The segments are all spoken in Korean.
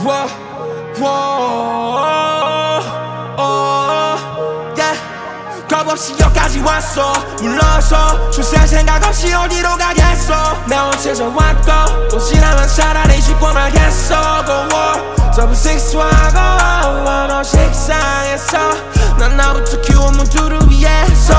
겁없이 여기까지 왔어. 물러서 출세 생각 없이 어디로 가겠어. 나 혼자서 왔고 또 지나면 차라리 죽고말겠어. 더블 식스하고 너 식상했어. 난 나부터 키운 문두를 위해서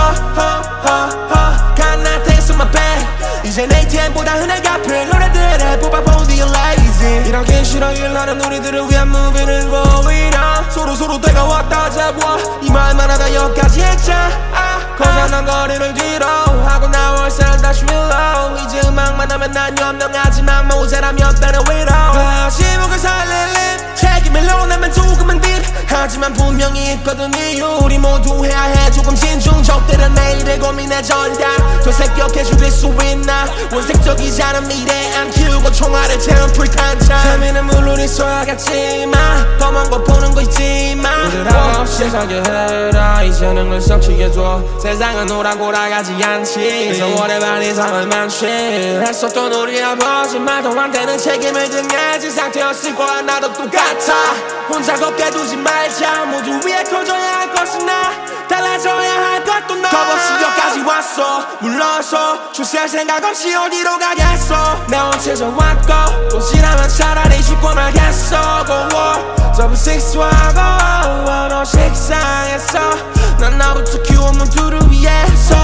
간 나한테 손 my back. 이젠 ATM보다 흔한 카페 노래들을 뽑아본 the lazy. 이렇게 싫어 일하는 우리들을 위한 MOVIN을 보이라. 서로 때가왔다 잡아 이 말만 하다 여기까지 했자. 거절난 거리를 뒤로 하고 나올 사람 다시 willow. 이제 음악만 하면 난 현명하지만 모자라면 빼는 위로. 시목을 살릴입 책임을 논하면 조금은 딜. 하지만 분명히 있거든 이유. 우리 모두 해야 해 조금 진중. 적들은 내일을 고민해 전략 도색 기억해 죽일 수 있나. 원색적이지않은 미래 안 키우고 총알을 채운 불탄창. 재미는 물론 있어야겠지만 더 먼 거 보는 거 있지만 알바없이 살게해라. 이제는 걸 썩히게줘. 세상은 호락호락하지않지. 그래서 오래 반이상을 만취했었던 우리 아버지 말도안되는 책임을 등에 진 상태였을거야. 나도 똑같아. 혼자 걷게두지 말자. 모두 위에 커져야 할 것은 나. 달라져야 할 것도 나. 겁없이 여기까지 왔어. 물러서 출세할 생각 없이 어디로 가겠어. 나 혼자서 왔고 또 지나면 차라리 죽고말겠어. 더블 식스하고 너 식상했어. 난 나부터 키운 문두를 위해서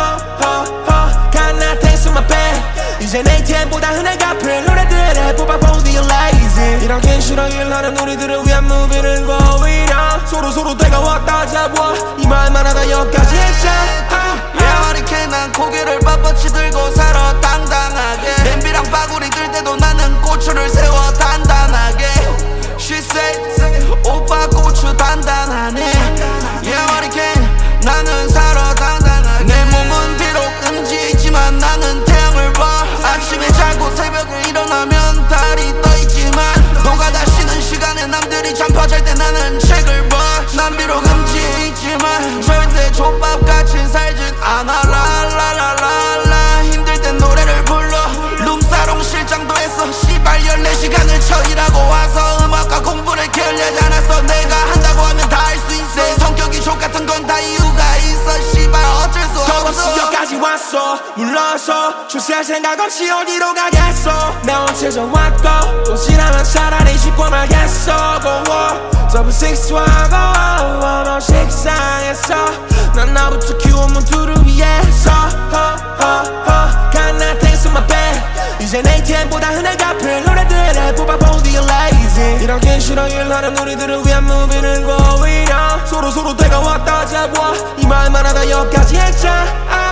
간 나한테 손 my back. 이젠 ATM보다 흔한 카페 노래들을 뽑아본 the lazy. 이렇게 싫어 일하는 우리들을 위한 MOVIN을 보이라. 서로 때가왔다 잡아 이 말만 하다 여기까지 했자. 이렇게 난 고개를 빳빳이 들고 살아 당당하게. 냄비랑 바구니 들 때도 나는 고추를 세워 단단하게. She said 오빠 고추 단단하네. 이렇게 나는 살아 당당하게. 내 몸은 비록 음지있지만 나는 태양을 봐. 아침에자고 새벽에 일어나면 달이 떠있지만 노가다 쉬는 시간에 남들이 잠퍼잘때 나는 책을 봐. 난 비록 음지있지만 절대 족밥같이 살진 않아. 라라라라 힘들 땐 노래를 불러. 룸사롱 실장도 했어. 씨발 14시간을 쳐 일하고와서 음악과 공부를 게을리하지 않았어. 내가 한다고 하면 다 할 수 있어. 성격이 족같은 건 다 이유가 있어. 씨발 어쩔 수 없어. 겁없이 여기까지 왔어. 물러서 출세할 생각 없이 어디로 가겠어. 나 혼자서 왔고 또 지나면 차라리 죽고말겠어. 더블 식스하고 너 식상했어. 난 나부터 키운 문두를 위해서 간 나한테 손 my back. 이젠 ATM보다 흔한 카페 노래들을 뽑아본 the lazy. 이렇게 싫어 일하는 우리들을 위한 MOVIN을 보이라. 서로 때가왔다 잡아 이 말만 하다 여기까지 했자.